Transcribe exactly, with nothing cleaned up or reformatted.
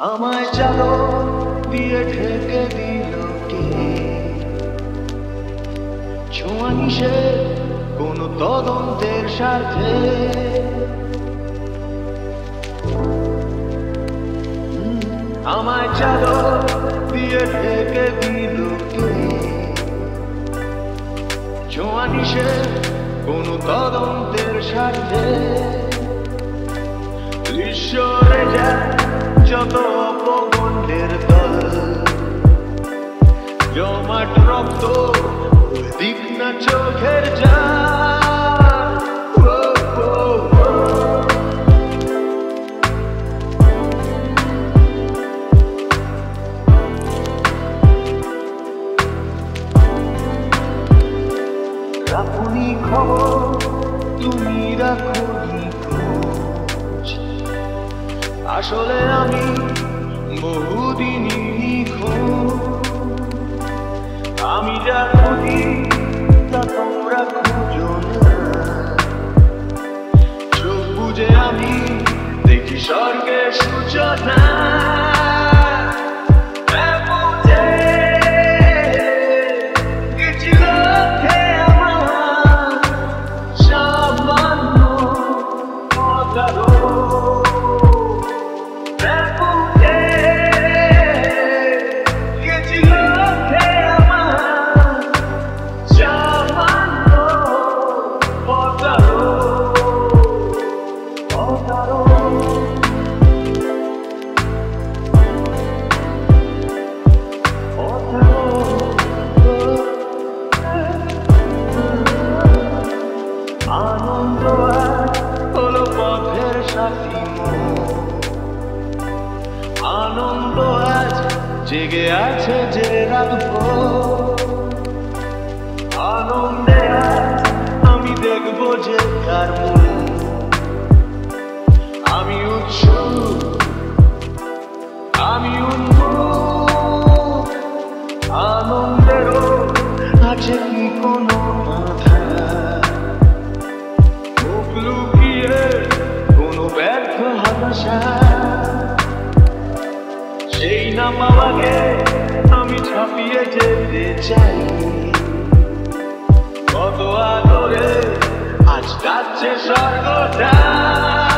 আমায় চাদর দিয়ে ঢেকে দিল কে? ছোঁয়া নিষেধ কোনো তদন্তের স্বার্থে। আমায় চাদর দিয়ে ঢেকে দিল কে? ছোঁয়া নিষেধ কোনো তদন্তের স্বার্থে। ঈশ্বরে যায় যত অপগণ্ডের দল, জমাট রক্ত দিক না চোখের জাল। রাখুনি খবর তুমি রাখুনি খোঁজ, আসলে আমি বহুদিনই নিখোঁজ। আমি যা খুঁজি তা তোমরা খুঁজো না, চোখ বুঝে আমি দেখি স্বর্গের সূচনা। আনন্দ হলো পথের সাথী, আনন্দ আজ জেগে আছে যে রাখবো। আনন্দে আজ আমি দেখবো যে কার মুখ। আমি উৎসুক, আমি উন্মুখ। আনন্দেরও আছে কি কোনো আধার? মুখ লুকিয়ে কোনো ব্যর্থ হতাশা, সেই না পাওয়াকে আমি ছাপিয়ে যেতে চাই। কত আদরে আজ যাচ্ছে স্বর্গটা।